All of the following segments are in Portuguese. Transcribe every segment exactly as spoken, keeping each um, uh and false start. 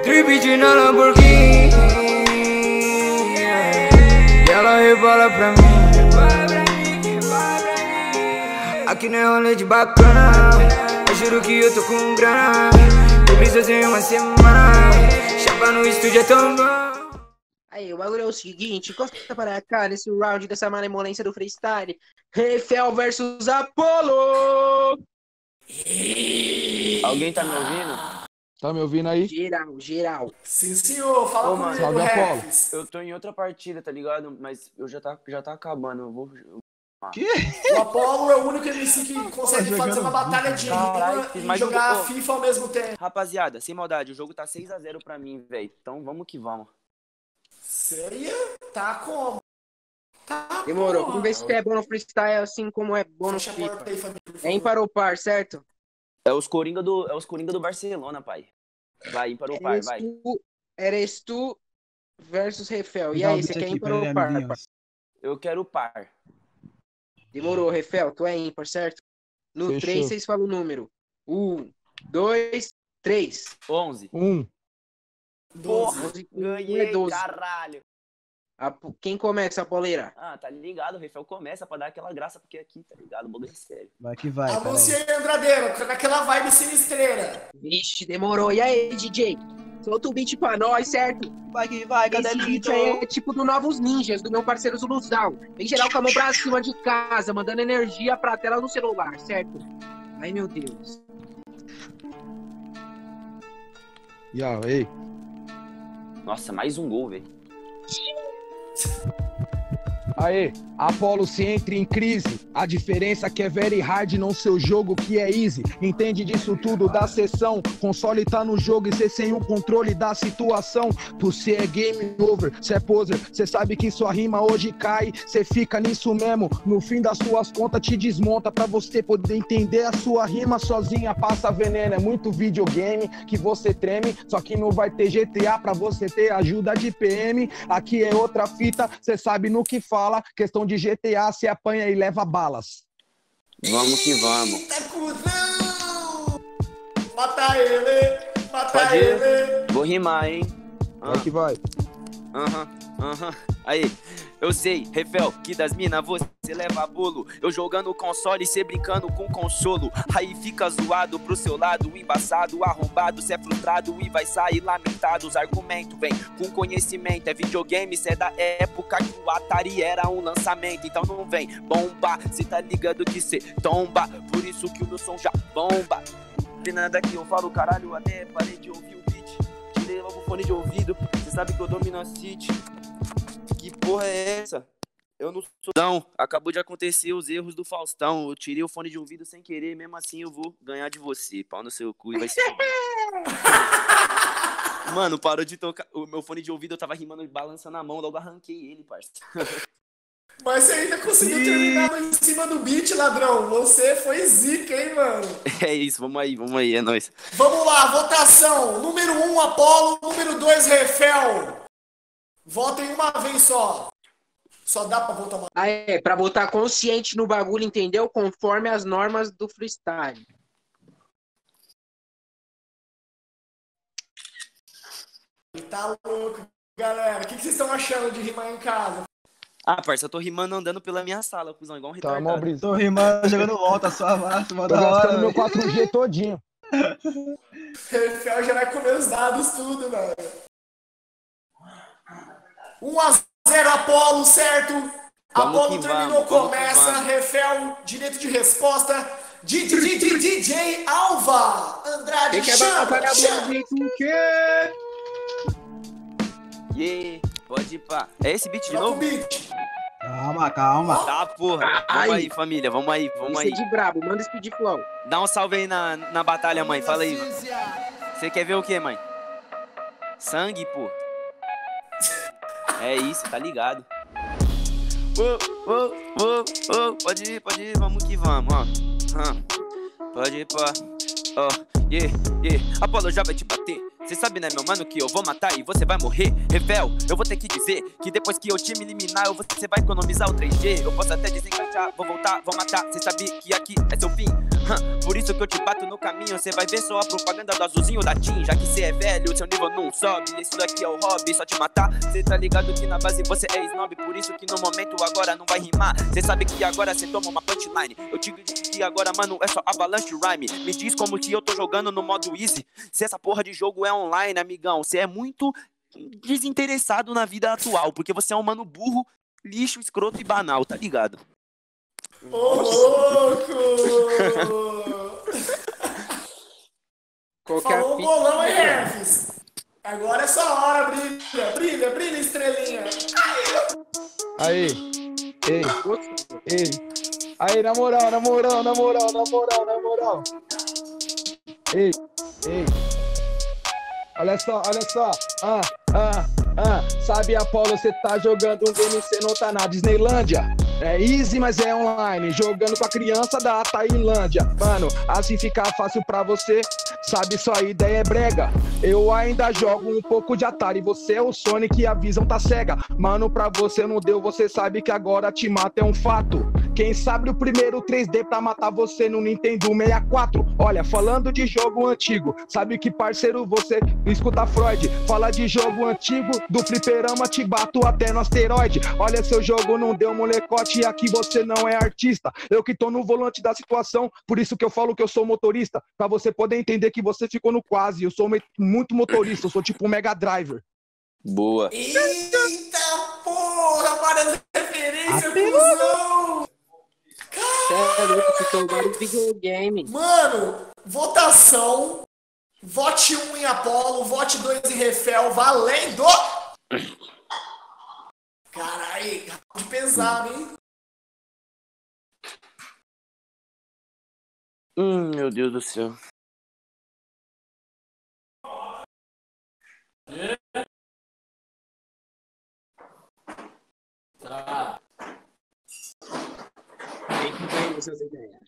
Trip na Lamborghini, e ela rebola pra mim. Aqui não é rolê de bacana, eu juro que eu tô com grana. Eu preciso em uma semana, chapa no estúdio é tão bom. Aí, o bagulho é o seguinte, encosta para cá nesse round dessa malemolência do freestyle. Refel versus Apollo! Alguém tá me ouvindo? Tá me ouvindo aí? Geral, geral. Sim, senhor, fala Ô, comigo, salve, Apollo. Refs. Eu tô em outra partida, tá ligado? Mas eu já tá, já tá acabando, eu vou... eu- O Apollo é o único M C que consegue fazer uma batalha de Caralho, rima e mas jogar eu- FIFA ao mesmo tempo. Rapaziada, sem maldade, o jogo tá seis a zero pra mim, velho. Então vamos que vamos. Sério? Tá como? Tá Demorou, como? vamos ver se tu é bom no freestyle assim como é bom no Fecha a FIFA. porta aí, família, por É favor. ímpar ou par, certo? É os Coringa do, é os Coringa do Barcelona, pai. Vai, ímpar ou par, Eres vai. tu, eres tu versus Refel. E Dá um aí, beat você quer aqui, ímpar pera aí, ou par? amiguinho. par? Eu quero par. Demorou, Refel, tu é ímpar, certo? No Fechou. três, vocês falam o número. Um, dois, três. onze. Um. Porra, onze, um é ganhei, doze. caralho. Apo- Quem começa, Apoleira? Ah, tá ligado, o Refel começa pra dar aquela graça, porque aqui, tá ligado, o bagulho é sério. Vai que vai, A pera aí. Luciana Andradeiro, naquela vibe sinistreira. Vixe, demorou. E aí, D J? Solta um beat pra nós, certo? Vai que vai, cadê Esse beat Lito? aí é tipo do Novos Ninjas, do meu parceiro Zuluzão. Vem geral com a mão pra cima de casa, mandando energia pra tela do celular, certo? Ai, meu Deus. E aí? Nossa, mais um gol, velho. Aê, Apollo se entra em crise. A diferença é que é very hard, não seu jogo que é easy. Entende disso tudo da sessão. Console tá no jogo e cê sem o controle da situação. Tu cê é game over, cê é poser. Cê sabe que sua rima hoje cai. Cê fica nisso mesmo. No fim das suas contas te desmonta pra você poder entender a sua rima sozinha. Passa veneno, é muito videogame que você treme. Só que não vai ter G T A pra você ter ajuda de P M. Aqui é outra fita, cê sabe no que fala. Questão de G T A, se apanha e leva balas. Vamos que vamos. Eita, cuzão! Mata ele, mata Pode ir. ele. Vou rimar, hein? Vai que vai. Aham, aham. Aí, eu sei, Refel, que das mina você leva bolo. Eu jogando console e cê brincando com consolo. Aí fica zoado pro seu lado, embaçado, arrombado. Cê é frustrado e vai sair lamentado. Os argumentos vem com conhecimento. É videogame, cê é da época que o Atari era um lançamento. Então não vem bomba, cê tá ligado que cê tomba. Por isso que o meu som já bomba. Tem nada que eu falo, caralho, até parei de ouvir o beat. Tirei logo o fone de ouvido. Cê sabe que eu domino a city. Que porra é essa? Eu não sou. Não, acabou de acontecer os erros do Faustão. Eu tirei o fone de ouvido sem querer, mesmo assim eu vou ganhar de você. Pau no seu cu e vai ser. Mano, parou de tocar. O meu fone de ouvido eu tava rimando balançando a mão, logo arranquei ele, parça. Mas você ainda conseguiu terminar em cima do beat, ladrão. Você foi zica, hein, mano? É isso, vamos aí, vamos aí, é nóis. Vamos lá, votação. Número um, Apollo. Número dois, Refel. Votem uma vez só. Só dá pra votar uma. Ah, é, pra botar consciente no bagulho, entendeu? Conforme as normas do freestyle. Tá louco, galera. O que que vocês estão achando de rimar em casa? Ah, parça, eu tô rimando andando pela minha sala, cuzão, igual um Tá, retardado. mó brisa. Tô rimando, jogando volta, sua massa, mó Tô da gastando hora. meu quatro G todinho. Refel já vai comer os dados tudo, velho. um a zero Apollo, certo? Vamos Apollo que terminou, vamos, vamos que começa. vamos. Refel, direito de resposta. D J Alva Andrade, Quem quer chama, batalhar chama. do jeito que quer? Yeah, pode ir pá. É esse beat de Troca o novo? beat. Calma, calma. Tá, porra. Vamos Ai. aí, família, vamos aí, vamos Isso aí. é de brabo, manda speed flow. Dá um salve aí na, na batalha, mãe. Fala aí, mano. Você quer ver o que, mãe? Sangue, pô. É isso, tá ligado. Ô, ô, ô, ô, pode ir, pode ir, vamos que vamos, ó. Hum. Pode ir, pá. Ó, yeah, yeah. Apollo já vai te bater. Cê sabe, né, meu mano, que eu vou matar e você vai morrer. Refel, eu vou ter que dizer que depois que eu te me eliminar, eu, você vai economizar o três G. Eu posso até desencaixar, vou voltar, vou matar. Cê sabe que aqui é seu fim. Hum, por isso que eu te bato no caminho, cê vai ver só a propaganda do azulzinho da Tim. Já que cê é velho, seu nível não sobe. Isso daqui é o hobby, só te matar. Cê tá ligado que na base você é snob. Por isso que no momento agora não vai rimar. Cê sabe que agora cê toma uma punchline. Eu te digo que agora, mano, é só avalanche rhyme. Me diz como que eu tô jogando no modo easy. Se essa porra de jogo é online, amigão, cê é muito desinteressado na vida atual. Porque você é um mano burro, lixo, escroto e banal, tá ligado? Ô, louco! Qualquer Falou o fita- bolão, hein, Hermes? Agora é sua hora, brilha, brilha, brilha, estrelinha. Aí, ei, ei. Aí, na moral, na moral, na moral, na moral, na moral. Ei, ei. Olha só, olha só. Ah, ah, ah. Sabe, Apolo, você tá jogando um game, você não tá na Disneylândia. É easy, mas é online. Jogando com a criança da Tailândia. Mano, assim fica fácil pra você. Sabe, sua ideia é brega. Eu ainda jogo um pouco de Atari. Você é o Sonic e a visão tá cega. Mano, pra você não deu, você sabe que agora te mata é um fato. Quem sabe o primeiro três D pra matar você no Nintendo sessenta e quatro. Olha, falando de jogo antigo, sabe que parceiro você escuta Freud. Fala de jogo antigo, do fliperama te bato até no asteroide. Olha, seu jogo não deu molecote, aqui você não é artista. Eu que tô no volante da situação, por isso que eu falo que eu sou motorista. Pra você poder entender que você ficou no quase. Eu sou muito motorista, eu sou tipo um Mega Driver. Boa. Eita porra, várias referências, cuzão! Cê é louco, vocês estão jogando videogame. Mano, votação. Vote um em Apolo, vote dois em Refel, valendo! Caralho, round pesado, hein? Hum, meu Deus do céu. Tá. Tem que ver essas ideias.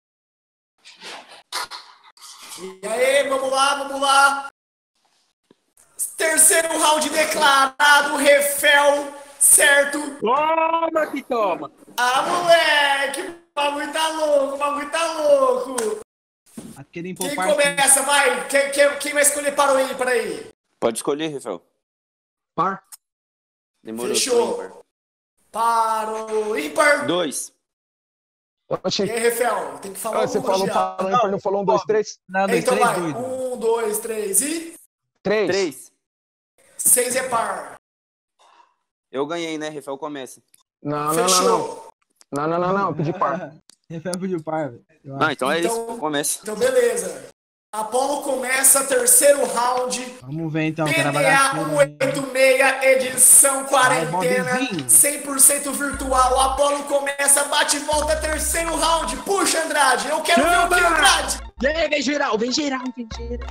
E aí, vamos lá, vamos lá. Terceiro round declarado, Refel, certo? Toma que toma! Ah, moleque, o bagulho tá louco, o bagulho tá louco. Aquele Quem empolpar. começa, vai? Quem, quem, quem vai escolher para o ímpar aí? Pode escolher, Rafael. Par. Demorou. Fechou. tô ímpar. Para o ímpar. Dois. Oxi, E aí, Refel, tem que falar ah, você uma falou já. para o ímpar, não falou um, dois, três? Não, dois, Então três, vai, doido. um, dois, três e... Três. Três. Seis é par. Eu ganhei, né? Rafael começa. Não, não, não, não. Fechou. Não, não, não, não, pedi par. Refel pediu par, velho. Eu Ah, acho. então é Então- isso. Começa. Então, beleza. Apolo começa, terceiro round. Vamos ver então, que P era D A bagaceiro. cento e oitenta e seis, edição quarentena, Bobzinho. cem por cento virtual. Apolo começa, bate e volta, terceiro round. Puxa, Andrade, eu quero ver o que, Andrade? Vem, vem geral, vem geral, vem geral.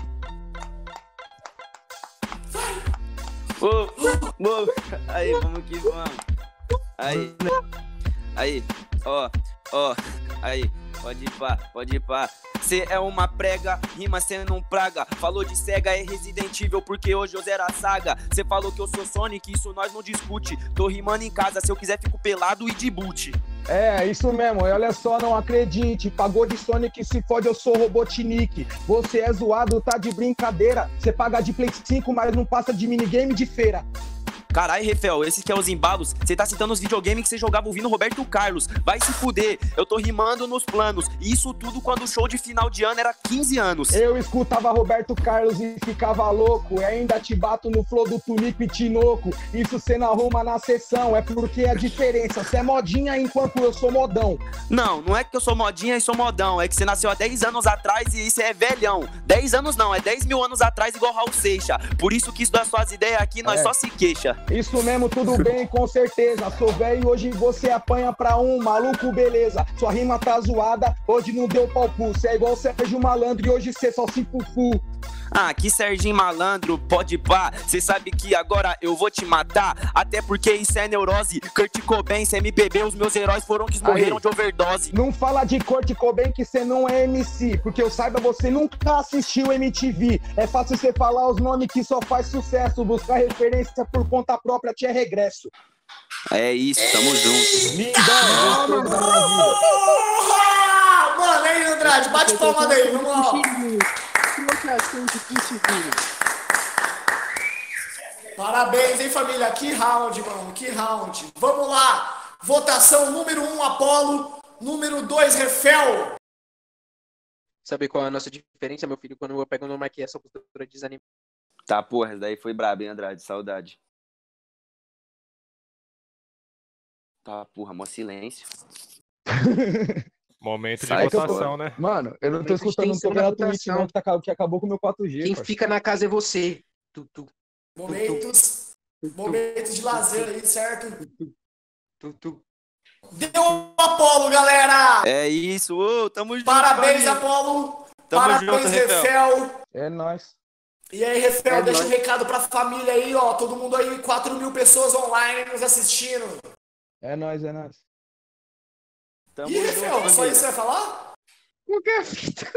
Ô, ô, aí, vamos que vamos. Aí, aí, ó, ó, aí, pode ir pá, pode ir pá. Cê é uma prega, rima cê não praga. Falou de cega, é Resident Evil, porque hoje eu zero a saga. Cê falou que eu sou Sonic, isso nós não discute. Tô rimando em casa, se eu quiser fico pelado e de boot. É, isso mesmo, e olha só, não acredite. Pagou de Sonic, se fode, eu sou Robotnik. Você é zoado, tá de brincadeira. Você paga de Play cinco, mas não passa de minigame de feira. Carai, Refel, esse que é os embalos. Cê tá citando os videogames que cê jogava ouvindo Roberto Carlos. Vai se fuder, eu tô rimando nos planos. E isso tudo quando o show de final de ano era quinze anos. Eu escutava Roberto Carlos e ficava louco. E ainda te bato no flow do Tunico e Tinoco. Isso cê não arruma na sessão, é porque é a diferença. Cê é modinha enquanto eu sou modão. Não, não é que eu sou modinha e sou modão. É que você nasceu há dez anos atrás e isso é velhão. dez anos não, é dez mil anos atrás igual Raul Seixas. Por isso que isso das suas ideias aqui, nós É. só se queixa. Isso mesmo, tudo bem, com certeza. Sou velho e hoje você apanha pra um maluco, beleza. Sua rima tá zoada, hoje não deu palpu. Cê é igual o Sérgio Malandro e hoje cê só se fufu. Ah, que Serginho Malandro, pode pá. Cê sabe que agora eu vou te matar. Até porque isso é neurose. Kurt Cobain, C M P B, os meus heróis foram que morreram Aí. de overdose. Não fala de Kurt Cobain que cê não é M C, porque eu saiba você nunca assistiu M T V. É fácil você falar os nomes que só faz sucesso. Buscar referência por conta própria te é regresso. É isso, tamo junto. Lindão, gostou da minha vida. Porra! mano, hein, Andrade? Bate palma daí, vamos lá. Parabéns, hein, família? Que round, mano, que round. Vamos lá. Votação número um, Apolo. Número dois, Refel. Sabe qual é a nossa diferença, meu filho? Quando eu pego no Marquinhos, essa postura desanimada. Tá, porra, essa daí foi braba, hein, Andrade? Saudade. Tá, porra, mó silêncio. Momento de Sai que eu tô- votação, né? Mano, eu não tô Momento de escutando, não tô tensão vendo na a Twitch, votação. não, que, tá, que acabou com o meu quatro G. Quem parça. fica na casa é você. Tu, tu, Momentos, momentos de lazer aí, certo? tu, tu. Deu o Apolo, galera! É isso, ô, tamo junto. Parabéns, família. Apolo! Tamo Parabéns, junto, Refel. Refel! É nóis. E aí, Refel, É deixa nóis. um recado pra família aí, ó. Todo mundo aí, quatro mil pessoas online nos assistindo. É nóis, é nóis. Tamo E, junto, Refel, só família. isso você vai falar? Qualquer fita.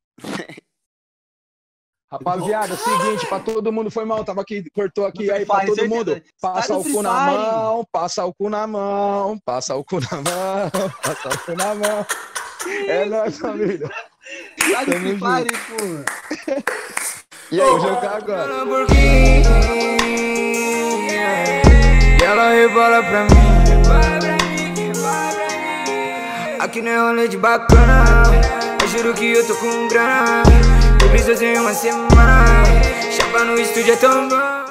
Rapaziada, é o seguinte, pra todo mundo foi mal, tava aqui, cortou aqui, No aí Free pra Fire, todo certeza. mundo, passa Tá no o Free cu na Fire. mão, passa o cu na mão, passa o cu na mão, passa o cu na mão. É nóis, família. Sai do Tamo Free junto. Fire, porra. E aí, jogar agora? Lamborghini. E ela rebola pra mim. Aqui não é rolê de bacana. Eu juro que eu tô com grana. Eu preciso em uma semana. Chapa no estúdio é tão bom.